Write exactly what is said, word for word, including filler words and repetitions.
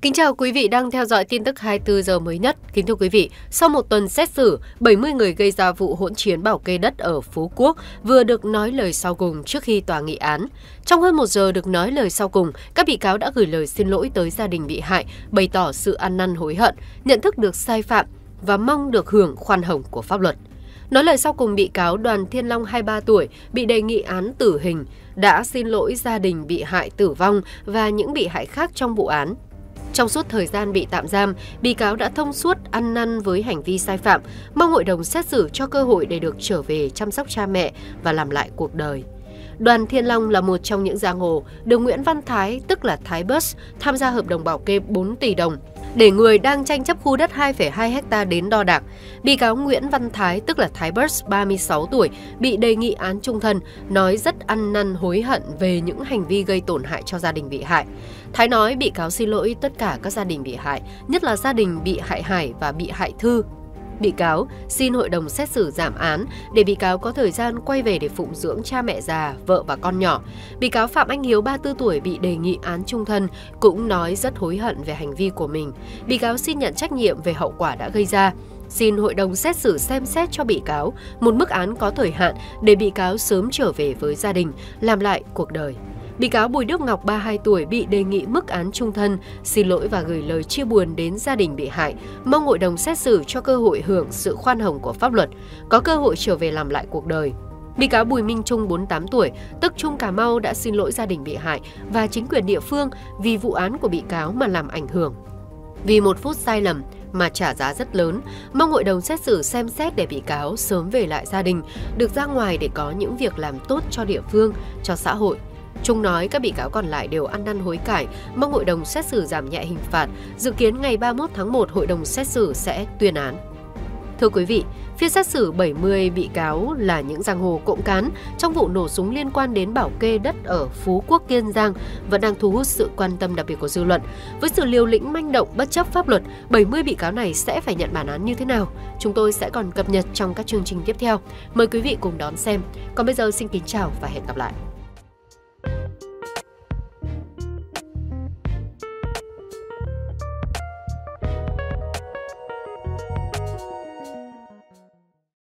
Kính chào quý vị đang theo dõi tin tức hai mươi tư giờ mới nhất. Kính thưa quý vị, sau một tuần xét xử, bảy mươi người gây ra vụ hỗn chiến bảo kê đất ở Phú Quốc vừa được nói lời sau cùng trước khi tòa nghị án. Trong hơn một giờ được nói lời sau cùng, các bị cáo đã gửi lời xin lỗi tới gia đình bị hại, bày tỏ sự ăn năn hối hận, nhận thức được sai phạm và mong được hưởng khoan hồng của pháp luật. Nói lời sau cùng, bị cáo Đoàn Thiên Long hai mươi ba tuổi bị đề nghị án tử hình đã xin lỗi gia đình bị hại tử vong và những bị hại khác trong vụ án. Trong suốt thời gian bị tạm giam, bị cáo đã thông suốt ăn năn với hành vi sai phạm, mong hội đồng xét xử cho cơ hội để được trở về chăm sóc cha mẹ và làm lại cuộc đời. Đoàn Thiên Long là một trong những giang hồ được Nguyễn Văn Thái, tức là Thái Bus, tham gia hợp đồng bảo kê bốn tỷ đồng để người đang tranh chấp khu đất hai phẩy hai ha đến đo đạc. Bị cáo Nguyễn Văn Thái, tức là Thái Bus, ba mươi sáu tuổi, bị đề nghị án chung thân, nói rất ăn năn hối hận về những hành vi gây tổn hại cho gia đình bị hại. Thái nói bị cáo xin lỗi tất cả các gia đình bị hại, nhất là gia đình bị hại Hải và bị hại Thư. Bị cáo xin hội đồng xét xử giảm án để bị cáo có thời gian quay về để phụng dưỡng cha mẹ già, vợ và con nhỏ. Bị cáo Phạm Anh Hiếu, ba mươi tư tuổi, bị đề nghị án chung thân, cũng nói rất hối hận về hành vi của mình. Bị cáo xin nhận trách nhiệm về hậu quả đã gây ra. Xin hội đồng xét xử xem xét cho bị cáo một mức án có thời hạn để bị cáo sớm trở về với gia đình, làm lại cuộc đời. Bị cáo Bùi Đức Ngọc, ba mươi hai tuổi, bị đề nghị mức án chung thân, xin lỗi và gửi lời chia buồn đến gia đình bị hại, mong hội đồng xét xử cho cơ hội hưởng sự khoan hồng của pháp luật, có cơ hội trở về làm lại cuộc đời. Bị cáo Bùi Minh Trung, bốn mươi tám tuổi, tức Trung Cà Mau, đã xin lỗi gia đình bị hại và chính quyền địa phương vì vụ án của bị cáo mà làm ảnh hưởng. Vì một phút sai lầm mà trả giá rất lớn, mong hội đồng xét xử xem xét để bị cáo sớm về lại gia đình, được ra ngoài để có những việc làm tốt cho địa phương, cho xã hội. Trung nói các bị cáo còn lại đều ăn năn hối cải, mong hội đồng xét xử giảm nhẹ hình phạt, dự kiến ngày ba mươi mốt tháng một hội đồng xét xử sẽ tuyên án. Thưa quý vị, phiên xét xử bảy mươi bị cáo là những giang hồ cộng cán trong vụ nổ súng liên quan đến bảo kê đất ở Phú Quốc, Kiên Giang vẫn đang thu hút sự quan tâm đặc biệt của dư luận. Với sự liều lĩnh manh động bất chấp pháp luật, bảy mươi bị cáo này sẽ phải nhận bản án như thế nào? Chúng tôi sẽ còn cập nhật trong các chương trình tiếp theo. Mời quý vị cùng đón xem. Còn bây giờ xin kính chào và hẹn gặp lại.